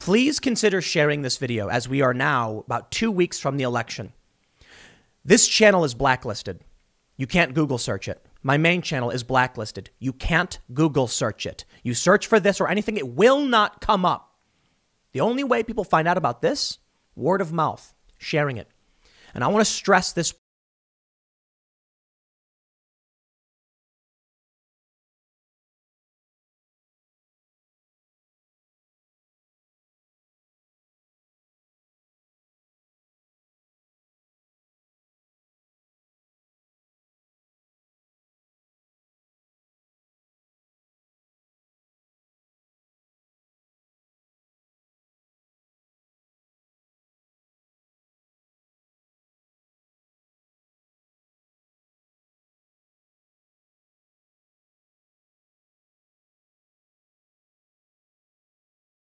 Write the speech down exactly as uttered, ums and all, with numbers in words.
Please consider sharing this video as we are now about two weeks from the election. This channel is blacklisted. You can't Google search it. My main channel is blacklisted. You can't Google search it. You search for this or anything, it will not come up. The only way people find out about this, word of mouth, sharing it. And I want to stress this